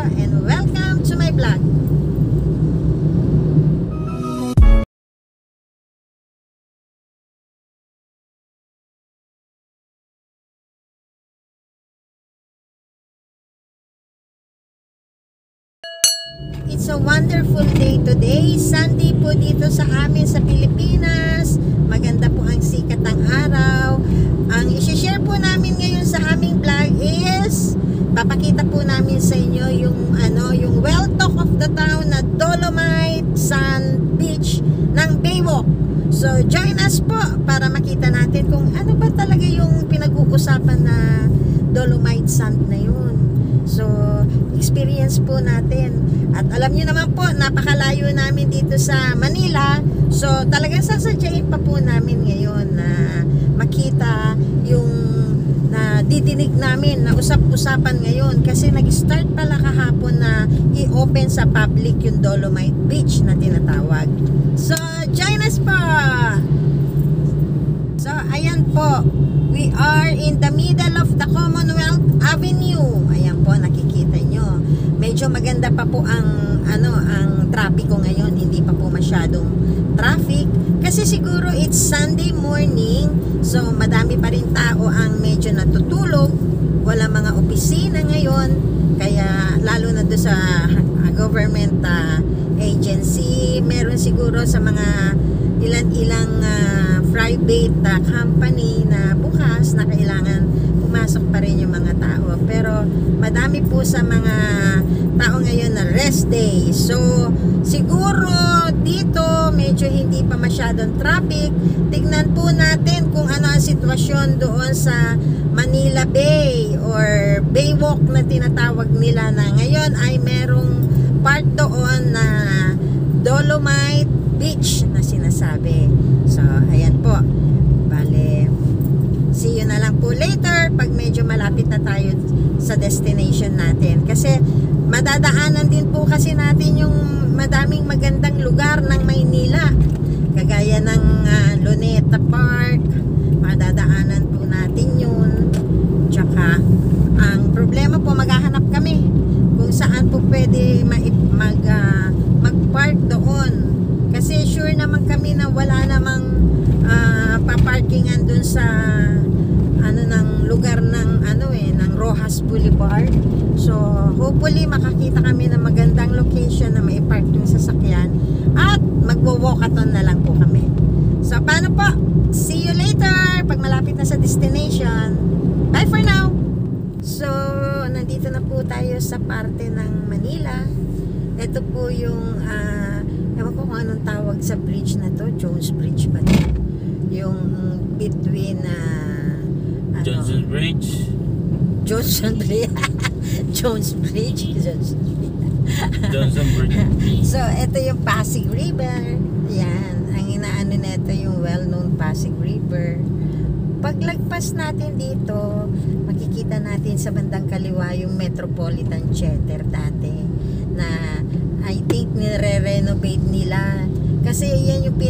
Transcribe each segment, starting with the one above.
and welcome to my vlog. It's a wonderful day today. Sunday po dito sa amin sa Pilipinas. Maganda po ang sikat ng araw. Ang i-share po namin ngayon sa aming vlog is papakita po namin sa inyo yung well talk of the town na Dolomite Sand Beach ng Baywalk. So join us po para makita natin kung ano ba talaga yung pinag-uusapan na Dolomite Sand na yun. So experience po natin. At alam niyo naman po, napakalayo namin dito sa Manila. So talagang sasadyain pa po namin ngayon na makita yung na didinig namin na usap-usapan ngayon. Kasi nag-start pala kahapon na i-open sa public yung Dolomite Beach na tinatawag. So join us po! So ayan po, we are in the middle of the Commonwealth Avenue. Ayan po, nakikita nyo. Medyo maganda pa po ang trapiko ngayon. Hindi pa po masyadong traffic. Kasi siguro it's Sunday morning. So madami pa rin tao ang medyo natutulog. Wala mga opisina ngayon. Kaya lalo na doon sa government agency. Meron siguro sa mga ilang private company na bukas na kailangan pumasok pa rin yung mga tao. Pero madami po sa mga tao ngayon na rest day. So siguro dito medyo hindi pa masyadong traffic. Tignan po natin kung ano ang sitwasyon doon sa Manila Bay or Baywalk na tinatawag nila, na ngayon ay merong part doon na Dolomite Beach na sinasabi. So ayan po, bale see you na lang po later pag medyo malapit na tayo sa destination natin. Kasi madadaanan din po kasi natin yung madaming magandang lugar ng Maynila, kagaya ng Luneta Park. Madadaanan po natin yun. Tsaka ang problema po, maghahanap kami kung saan po pwede mag-park doon. Kasi sure naman kami na wala namang paparkingan dun sa ng lugar ng ng Rojas Boulevard. So hopefully makakita kami ng magandang location na may park yung sasakyan at magwo-walkathon na lang po kami. So paano po? See you later pag malapit na sa destination. Bye for now. So nandito na po tayo sa parte ng Manila. Ito po yung ewan ko kung anong tawag sa bridge na to. Jones Bridge ba to? Yung between Johnson Bridge. Johnson Bridge. Jones Bridge. Johnson Bridge. So ito yung Pasig River. Yan. Ang inaano nito yung well-known Pasig River. Paglagpas natin dito, makikita natin sa bandang kaliwa yung Metropolitan Theater dati na I think nire-renovate nila. Kasi yan yung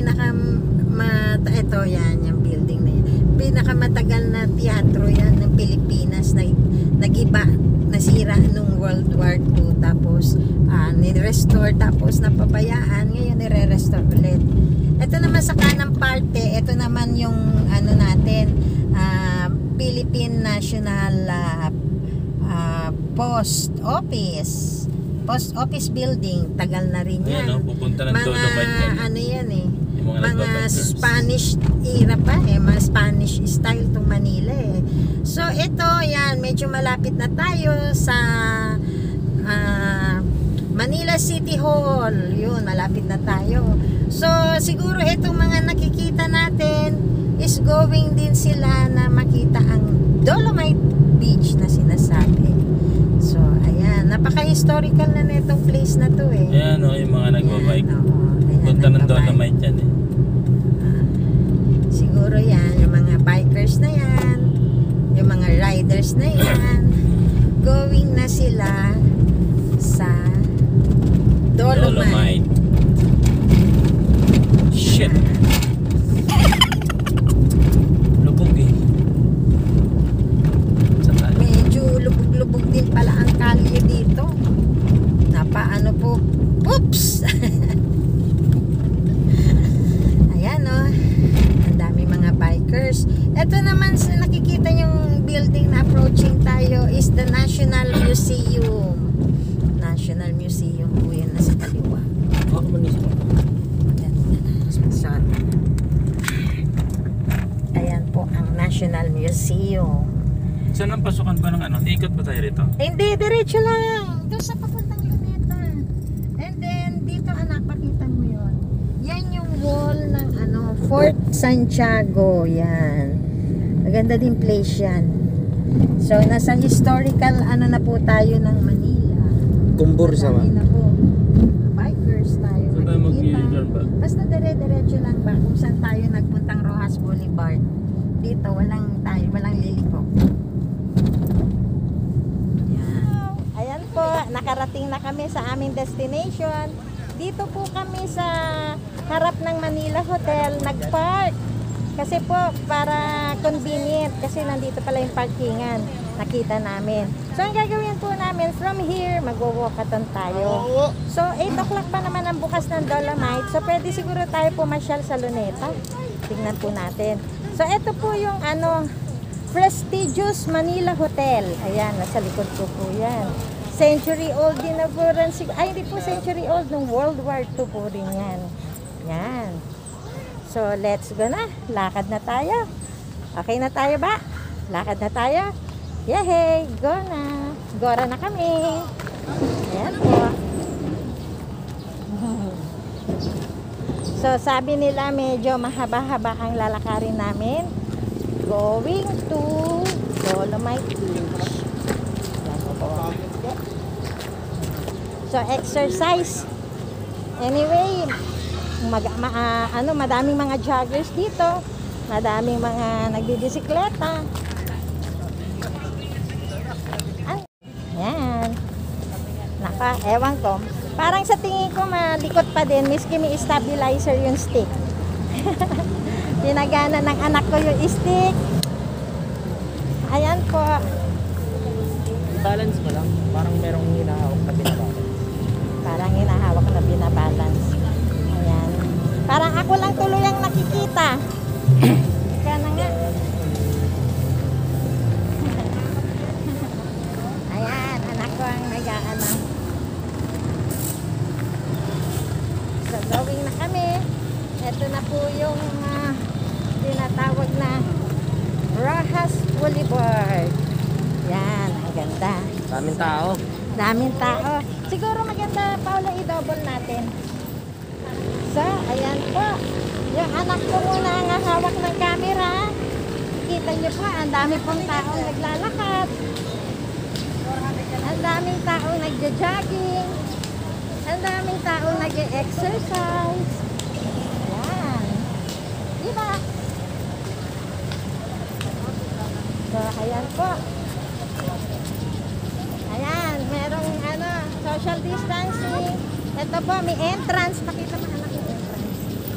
ito yan, yung building na yan. Pinakamatagal na teatro yan ng Pilipinas na nagiba, nasira nung World War II. Tapos ni-restore, tapos napabayaan. Ngayon nire-restore ulit. Ito naman sa kanang parte, ito naman yung natin, Philippine National Post Office Building. Tagal na rin yan. Pupunta ng mga Dolomite yan mga Spanish era pa mga Spanish style tong Manila So ito yan, medyo malapit na tayo sa Manila City Hall. Yun, malapit na tayo. So siguro itong mga nakikita natin is going din sila na makita ang Dolomite Beach na sinasabi. So ayan, napaka-historical na nitong place na to Ayan yung mga nagbabike. Punta ng Dolomite yan siguro yan, yung mga bikers na yan, yung mga riders na yan, going na sila sa Dolomite. Shit. Lubog medyo lubog-lubog din pala ang kalye dito. the National Museum. National Museum po yan na sa kaliwa. Ako manis mo. Sorry. Ayan po ang National Museum. Saan ang pasukan ba ng ano? Ikot ba tayo rito? Hindi, diretso lang. Doon sa papuntang Luneta. And then, dito anak, pakita mo yun. Yan yung wall ng ano, Fort Santiago. Yan. Maganda din place yan. So, nasa historical ano na po tayo ng Manila. Kumbur sa Madami na po. Bikers tayo. Saan tayo Makikita. mag-i-turn ba? Basta dire-diretso lang ba kung saan tayo nagpuntang Rojas Boulevard. Dito, walang liliko. Yan. Ayan po, nakarating na kami sa aming destination. Dito po kami sa harap ng Manila Hotel, nagpark. Kasi po, para convenient, kasi nandito pala yung parkingan. Nakita namin. So, ang gagawin po namin, from here, magwo-walkathon tayo. So, 8 o'clock pa naman ang bukas ng Dolomite. So, pwede siguro tayo pumasyal sa Luneta. Tingnan po natin. So, ito po yung ano, prestigious Manila Hotel. Ayan, nasa likod ko po yan. Century old din na po rin. Ay, hindi po century old. Nung World War II po rin yan. Yan. So, let's go na. Lakad na tayo. Okay na tayo ba? Lakad na tayo. Yehey! Go na. Gora na kami. Ayan po. So, sabi nila medyo mahaba-haba ang lalakarin namin. Going to Dolomite Beach. Ayan po. So, exercise. Anyway, madaming mga joggers dito. Madaming mga nagbibisikleta. Yan. Naka, ewan ko. Parang sa tingin ko malikot pa din. Miski may stabilizer yung stick. Pinagana ng anak ko yung stick. Ayan po. Balance mo lang. Parang merong hinahawak na binabalance. Parang hinahawak na binabalance. Ayan. Parang ako lang tuloy ang nakikita. Kaya na nga. Ayan, anak ko ang nag-aana. So, going na kami. Ito na po yung tinatawag na Rojas Boulevard. Yan, ang ganda. Daming tao. Daming tao. Siguro maganda, Paula, i-double natin. So, ayan po. Yung anak ko muna ang hawak ng camera. Kita nyo po, ang dami pong taong naglalakad. Ang daming taong nagja-jogging. Ang daming taong nag-exercise. Ayan. Diba? So, ayan po. Ayan, merong social distancing. Ito po, may entrance. Pakita mo anak yung entrance.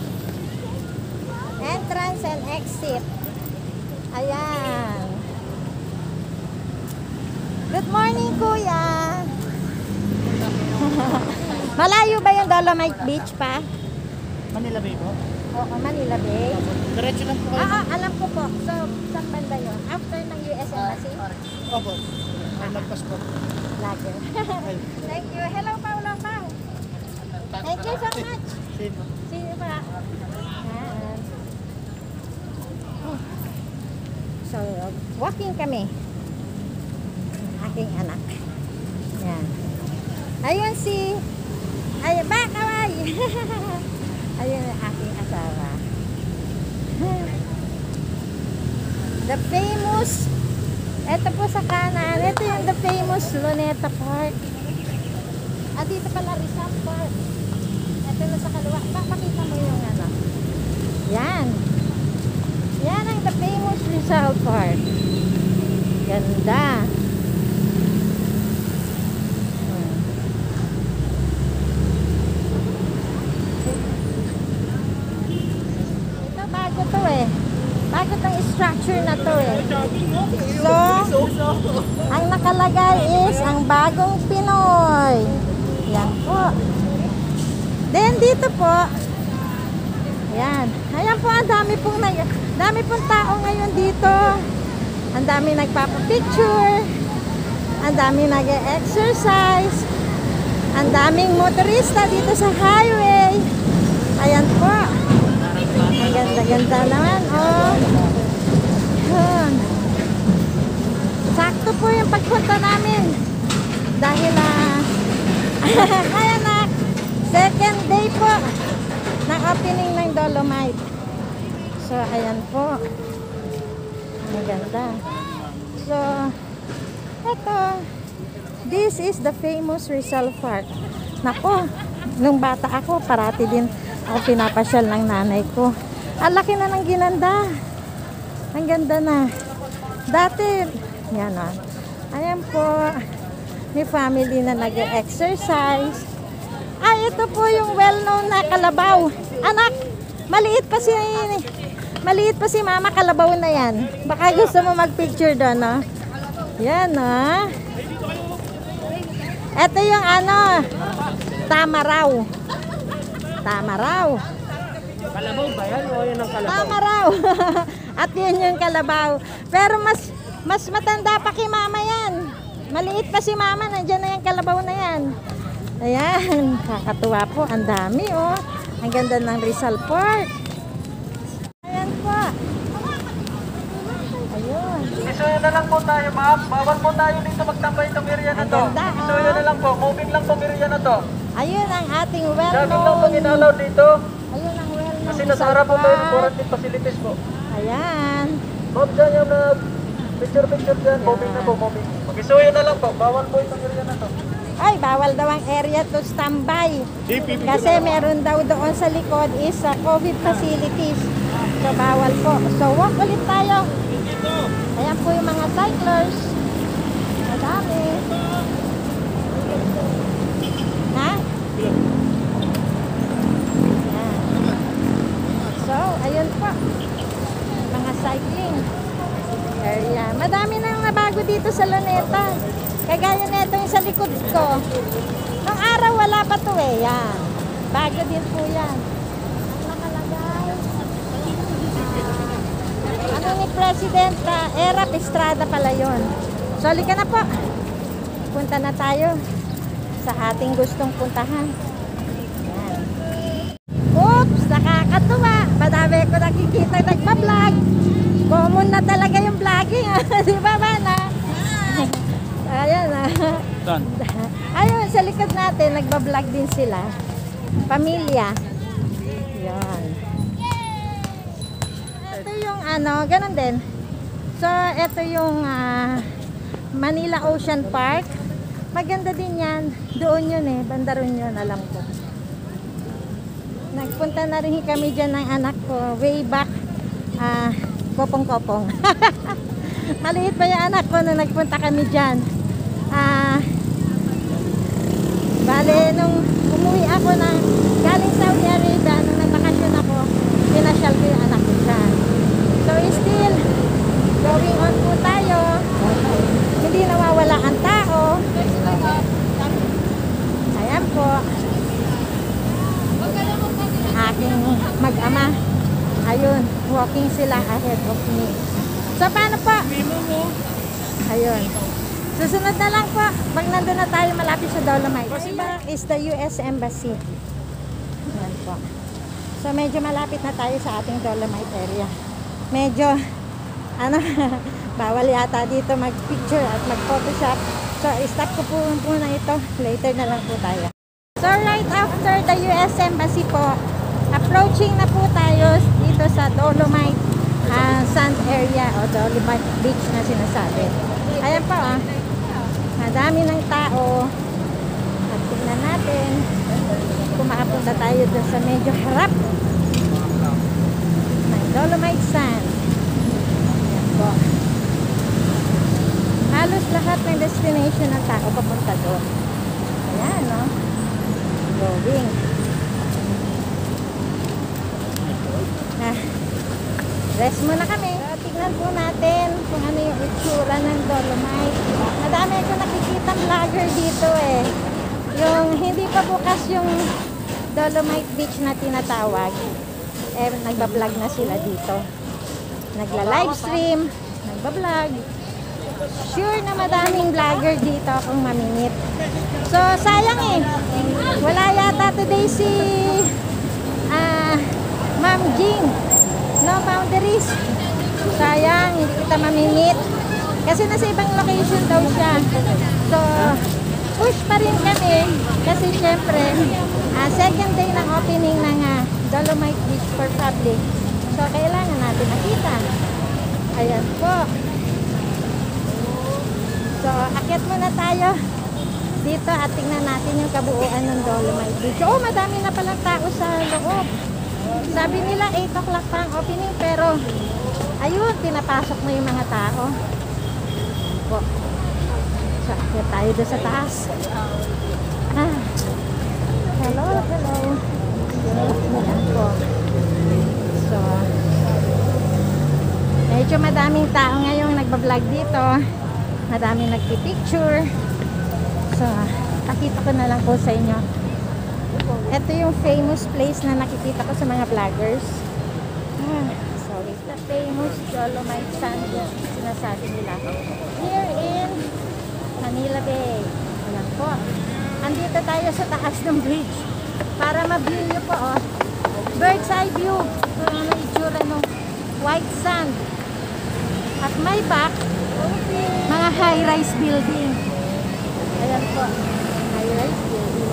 Entrance and exit. Ayan. Good morning, kuya. Malayo ba yung Dolomite Beach pa? Manila Bay po? Oo, Manila Bay. Diretso lang po kayo. Alam ko po. So, saan banda yun? After ng US Embassy? Opo. May lagpas po. Lagi. Thank you. Hello, Paula Pao. Thank you so much. Same. See you pa. Yan. So, walking kami. Aking anak. Yan. Ayun si... Ayun ba, kaway? Ayun ang aking asawa. The famous... Ito po sa kanan. Ito yung the famous Luneta Park. Dito pala Rizal Park. Ito na sa kaliwa. Pakita mo yung ano. Yan. Yan ang the famous Rizal Park. Ganda. Ito bago to eh. Bago tong structure na to eh. So, ang nakalagay is ang bagong Pinoy. Yan po. Then dito po, ayan. Ayan po, ang dami pong tao ngayon dito. Ang dami nagpapapicture. Ang daming nag-exercise. Ang daming motorista dito sa highway. Ayan po. Ang ganda-ganda naman. Oh. Yun. Sakto po yung pagpunta namin. Dahil ayan na. Second day po ng opening ng Dolomite. So, ayan po. Ang ganda. So, eto. This is the famous Rizal Park. Nako, nung bata ako, parati din ako pinapasyal ng nanay ko. Ang laki na ng ginanda. Ang ganda na. Dati, yan o. Ayan po. May family na nag-exercise. Ay, ito po yung well-known na kalabaw. Anak, maliit pa si Mama, kalabaw na yan. Baka gusto mo mag-picture doon, no? Yan, no? Ito yung tamaraw. Tamaraw. Kalabaw ba yan o yun ang kalabaw? Tamaraw. At yun yung kalabaw. Pero mas matanda pa kay Mama yan. Maliit pa si Mama, nandiyan na yung kalabaw na yan. Ayan, kakatuwa po. Ang dami, oh. Ang ganda ng Rizal Park. Ayan po. Ayun. Isuyo na lang po tayo, ma'am. Bawal po tayo dito magtambay itong area na to. Ang ganda, oh. Isuyo na lang po. Moving lang itong area na to. Ayun ang ating Jogging lang po well-known. ginalaw dito. Ayun ang well-known Kasi nasa harap po tayo ng quarantine facilities po. Ayan. Ma'am, dyan yung picture dyan. Moving na po, moving. Mag-isuyo na lang po. Bawal po itong area na to. Ay, bawal daw ang area to standby. Kasi meron daw doon sa likod is COVID facilities. So, bawal po. So, walk ulit tayo. Ayan po yung mga cyclers. Madami. Ha? Ayan. So, ayun po. Mga cycling area. Madami nang nabago dito sa Luneta. Kagaya na ito yung sa likod ko. Nung araw wala pa to eh. Yan. Bago din po yan. Nakalagay. Ano ni President Erap Estrada pala yun. So, halika na po. Punta na tayo sa ating gustong puntahan. Yan. Oops! Nakakatuwa. Madami ko nakikita nagpa-vlog. Common na talaga yung vlogging. Di ba ba na? Ayan ayun, sa likod natin, nagbablog din sila. Pamilya. Yan. Ito yung ganun din. So, ito yung Manila Ocean Park. Maganda din yan. Doon yun eh. Bandaron yun, alam ko. Nagpunta na rin kami dyan ng anak ko. Way back, kopong-kopong. Maliit pa yung anak ko nung nagpunta kami dyan. Bale, nung umuwi ako galing Saudi Arabia, nung nagbakasyon ako, pinasyal ko yung anak ko dyan. So, still, going on po tayo. Hindi nawawala ang tao. Ayan po. Aking mag-ama. Ayun, walking sila ahead of me. So, paano po? Ayun. Susunod na lang po. Pag nandun na tayo malapit sa Dolomite. Back is the US Embassy. Ayan po. So, medyo malapit na tayo sa ating Dolomite area. Medyo, bawal yata dito mag-picture at mag-photoshop. So, stop ko po muna ito. Later na lang po tayo. So, right after the US Embassy po, approaching na po tayo dito sa Dolomite sand area o Dolomite Beach na sinasabi. Ayan po madami ng tao. At tignan natin kung makapunta tayo dun sa medyo harap ng Dolomite Sand. Ayan po. Halos lahat ng destination ng tao papunta doon. Ayan, no? Going. Rest muna kami. Tignan po natin kung ano yung itsura ng Dolomite. Madami ko nakikita vlogger dito eh. Yung hindi pa bukas yung Dolomite Beach na tinatawag. Eh, nagbablog na sila dito. Nagla-livestream, nagbablog. sure na madaming vlogger dito kung mamingit. So, sayang eh. Wala yata today si Ma'am Jing. No boundaries. Sayang, hindi kita mamingit. Kasi nasa ibang location daw siya. So, push pa rin kami. Kasi syempre, second day ng opening ng Dolomite Beach for public. So, kailangan natin makita. Ayan po. So, akit muna tayo dito at tingnan natin yung kabuuan ng Dolomite Beach. Oh, madami na palang tao sa loob. Sabi nila 8 o'clock pa ang opening, pero ayun, pinapasok na yung mga tao. Po. So, akit tayo doon sa taas. Hello, hello. Ayan po. So, medyo madaming tao ngayong nagbablog dito. Madaming nagpipicture. So, pakita ko na lang po sa inyo. Ito yung famous place na nakikita ko sa mga vloggers. Sorry. The famous Dolomite Sand sinasabi nila. Here in Manila Bay. Ayan po. Andito tayo sa taas ng bridge. Para ma-view nyo po, oh. Bird's eye view. Kung ano itsura ng white sand. At may back, mga high-rise building. Ayan po. High-rise building.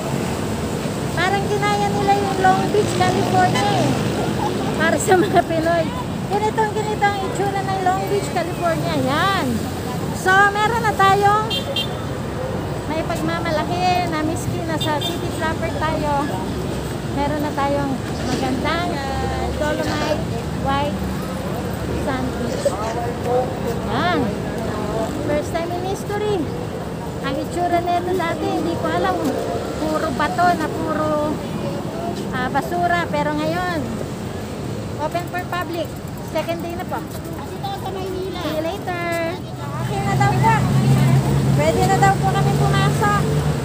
Parang kinaya nila yung Long Beach, California eh. Para sa mga Pinoy. Ganito ang itsura ng Long Beach, California. Yan. So, meron na tayong may pagmamalaki na miski na sa city proper tayo. Meron na tayong magandang Dolomite white sand beach. Yan. First time in history. Ang itsura nito dati, hindi ko alam. Puro bato na puro basura. Pero ngayon, open for public. Second day na po. See you later. Okay na daw po. Pwede na daw po kami pumasok.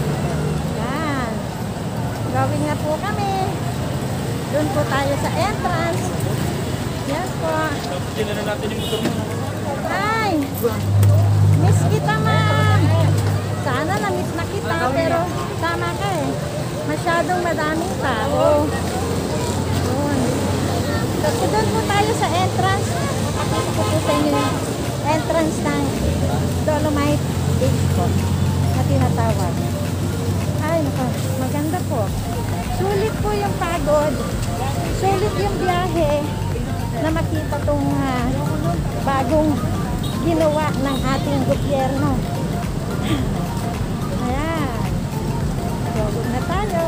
Yan. Going na po kami. Doon po tayo sa entrance. Yan po. Hindi na natin yung motor mo. Hi! Miss kita, ma'am. Sana na-miss na kita, pero tama ka eh. Masyadong madaming tao. Doon. So, doon po tayo sa entrance. Pakita ko po sa inyo yung entrance ng Dolomite Beach po na tinatawag. Ay, maganda po. Sulit po yung pagod. Sulit yung biyahe na makita tong bagong ginawa ng ating gobyerno. Ayan. Jogging na tayo.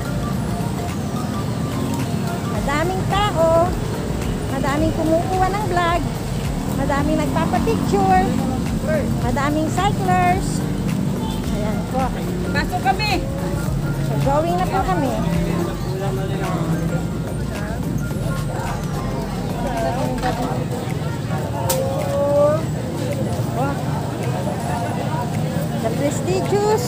Madaming tao. Madaming kumukuha ng vlog. Madaming nagpapapicture. Madaming cyclers. Ayan po. Pasok kami! So, going na po kami. The prestigious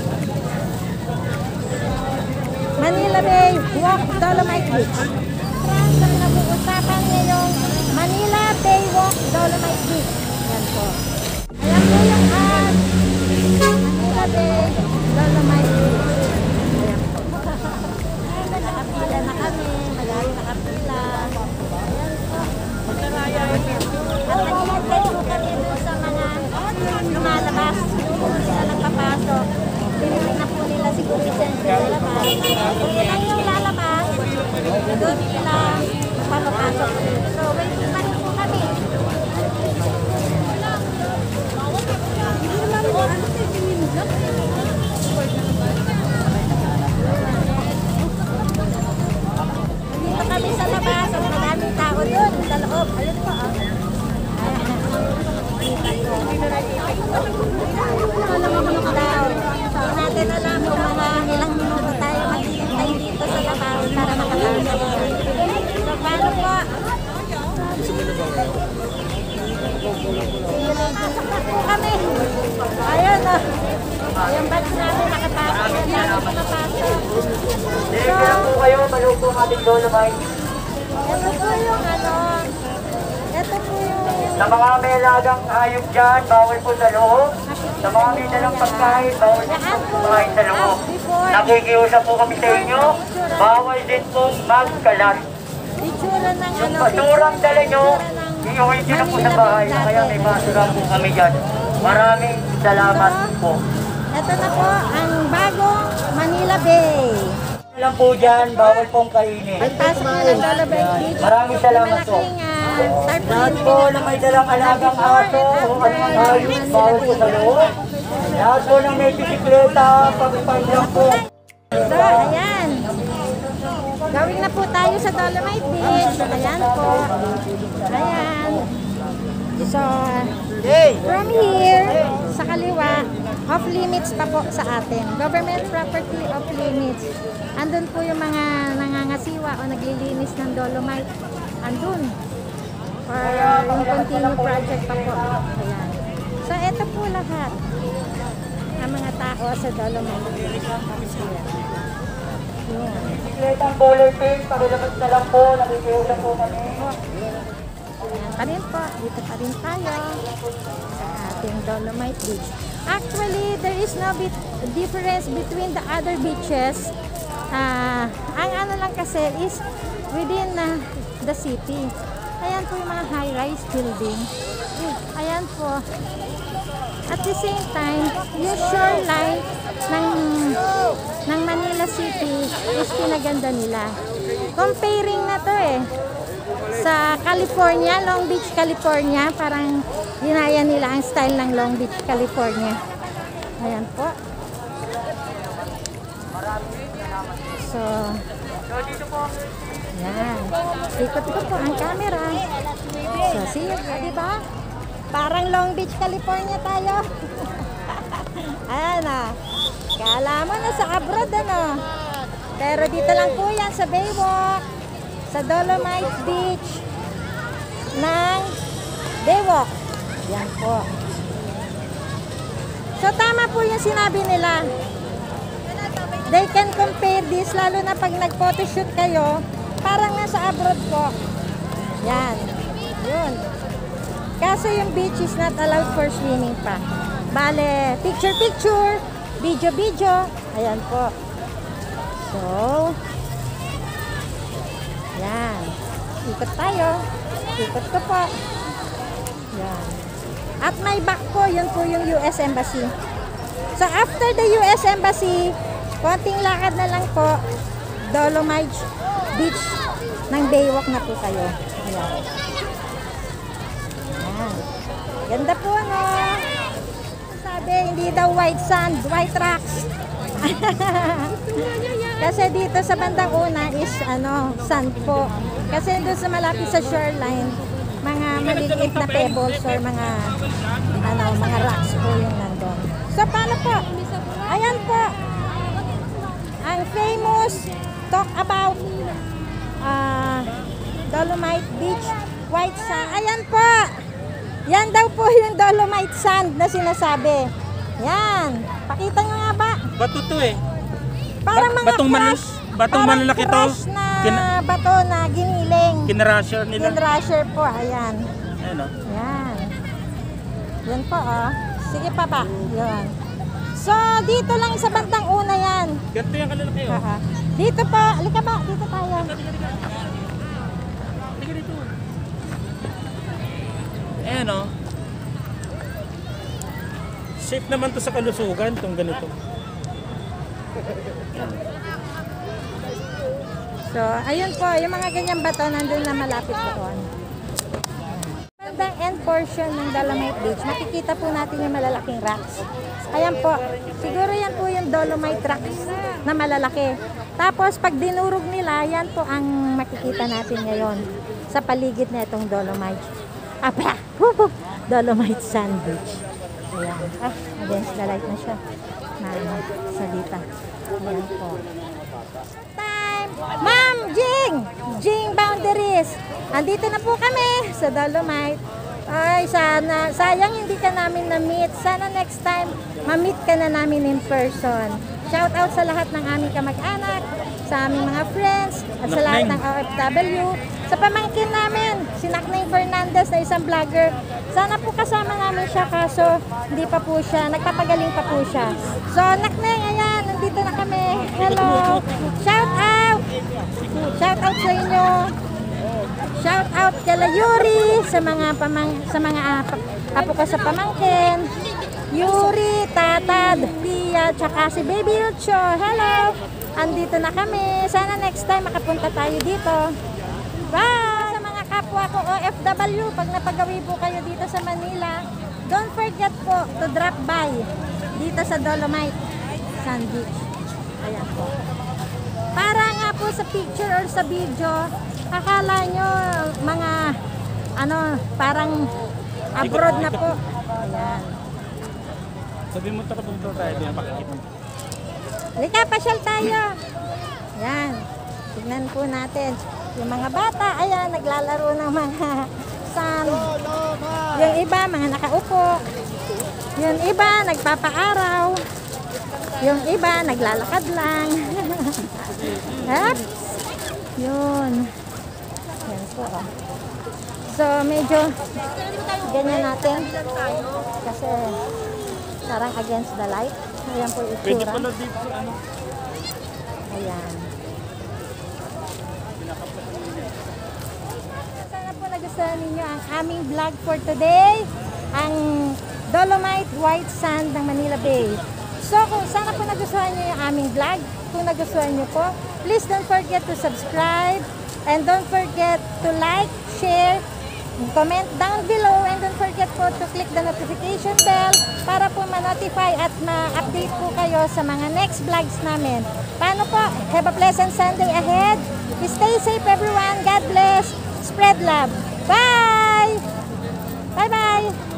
Manila Bay Walk Dolomite Beach. Ang pinag-uusapan ngayong Manila Bay Walk Dolomite Beach. Yan po. Ayan po yung Manila Bay Dolomite Beach. Ayan po. Nakapila na kami. Madami nakapila. Ayan po. At naghihintay po kami doon sa mga lumalabas. Kung sila nagpapasok. Pinili na po nila siguro sa labas. Kung ilan yung lalabas, doon sila papapasok. So, waiting pa rin po kami. Dito kami sa labas at maraming tao doon sa loob. Ayun po, oh. So, natin alam kung mga ilang minuto tayo maghihintay dito sa labas para makapasok. So, paano po? Pasok na po kami. Ayun, oh. Yung batch namin nakapasok. Yung namin nakapasok. Sige lang po kayo, malupong ating Dolomite. Ito po yung Ito po yung Sa mga may lagang hayop dyan, bawal po sa loob. Sa mga may dalang pagkain, bawal din po kumain sa loob. Nakikiusap po kami sa inyo, bawal din pong magkalat. itsura ng Yung basurang dala nyo, iuwi nyo na po sa bahay, kaya may basura po kami dyan. Maraming salamat po. Ito na po ang bagong Manila Bay. Lang po dyan, bawal pong kainin. Pagpasok nyo ng Dolomite Beach, Maraming salamat po. malaking Lahat tarpaulin. po na may dalang alagang aso o anong hayop, bawal po sa loob. Lahat po ng may bisikleta, pagpapag lang po. So, ayan. Gawin na po tayo sa Dolomite Beach. Ayan po. Ayan. So, from here, sa kaliwa, off limits pa po sa atin. Government property off limits. Andun po yung mga nangangasiwa o naglilinis ng Dolomite. Andun. For yung continue project pa po. Ayan. So, ito po lahat. Ang mga tao sa Dolomite. Ayan. Bisikletang color pink, pakilabas na lang po, nakikiusap po kami. Ayan pa rin po. Dito pa rin tayo sa ating Dolomite Beach. Actually, there is no difference between the other beaches. Ang ano lang kasi is within the city. Ayan po yung mga high-rise building. Ayan po. At the same time, yung shoreline ng Manila City is pinaganda nila. Comparing na to sa California, Long Beach, California, parang ginaya nila ang style ng Long Beach, California. Ayan po. So, yan. Ikot ko po ang camera. So, see you, di ba? Parang Long Beach, California tayo. Ayan na. Kala mo na sa abroad, ano? Pero dito lang po yan sa Baywalk, sa Dolomite Beach ng Baywalk. Yan po. So, tama po yung sinabi nila. They can compare this, lalo na pag nag-photoshoot kayo, parang nasa abroad po. Yan. Yun. Kaso yung beach is not allowed for swimming pa. Bale, picture-picture, video-video. Ayan po. So, yan. Ikot tayo. Ikot ko po. Yan. At may back po, yun po yung US Embassy. So, after the US Embassy, konting lakad na lang po, Dolomite Beach ng Baywalk na po kayo. Ayan. Ayan. Ganda po, no? Sabi, hindi daw white sand, white rocks. Kasi dito sa bandang una is, sand po. Kasi doon sa malapit sa shoreline, mga maliliit na pebbles or mga rocks po yung nandun. So, paano po? Ayan po. Ang famous talk about Dolomite Beach, white sand. Ayan po. Yan daw po yung Dolomite sand na sinasabi. Yan. Pakita nyo nga ba? Bato to Parang mga batong malalaki to. Na bato na giniling. Kinrusher nila. Kinrusher po. Ayan. Ayan o. Yan. Yan po, oh. Sige pa ba? Yan. So, dito lang sa bandang una yan. Ganito yung kalalaki o. Aha. Dito po. Halika ba? Dito tayo. Halika dito. Ayan o. Safe naman to sa kalusugan, itong ganito. So, ayun po. Yung mga ganyang bato nandun na malapit doon. Bandang end portion ng Dolomite Beach, makikita po natin yung malalaking rocks. Ayan po. Siguro yan po yung Dolomite rocks na malalaki. Tapos, pag dinurog nila, yan po ang makikita natin ngayon sa paligid na itong Dolomite. Apa! Dolomite Sand Beach. Ayan. Against the light na siya. Salita. Ayan po. Time! Ma'am! Jing! Jing Boundaries! Andito na po kami sa Dolomite. Ay, sayang hindi ka namin na-meet. Sana next time, ma-meet ka na namin in person. Shout out sa lahat ng aming kamag-anak, sa aming mga friends, at sa lahat ng OFW, Sa pamangkin namin, si Nakning Fernandez na isang vlogger. Sana po kasama namin siya kaso hindi pa po siya, nagpapagaling pa po siya. So Nakning, ayan, nandito na kami. Hello! Shout out! Shout out sa inyo! Shout out kay Yuri sa mga apo ko sa pamangkin. Yuri, Tatad, Pia, tsaka si Baby Ucho. Hello! Andito na kami. Sana next time makapunta tayo dito. Bye! Sa mga kapwa ko OFW, pag napagawi po kayo dito sa Manila, don't forget po to drop by dito sa Dolomite Sand Beach. Ayan po. Para nga po sa picture or sa video, akala nyo mga parang abroad na po. Ayan. Sabi mo punta tayo din, pakikita mo. Halika, pasyal tayo. Ayan. Tignan po natin. Yung mga bata, ayan, naglalaro ng mga sand. Yung iba, mga nakaupo. Yung iba, nagpapaaraw. Yung iba, naglalakad lang. Oops. Yun. Yan po. So, medyo ganyan natin. Kasi parang against the light. Ayan po yung Pwede itsura. pala dito, Ayan. Sana po nagustuhan ninyo ang aming vlog for today. Ang Dolomite White Sand ng Manila Bay. So, sana po nagustuhan nyo yung aming vlog. Kung nagustuhan nyo po, please don't forget to subscribe. And don't forget to like, share, comment down below. And don't forget po to click the notification bell para po ma-notify at ma-update po kayo sa mga next vlogs namin. Paano po? Have a pleasant Sunday ahead. Stay safe everyone. God bless. Spread love. Bye! Bye-bye!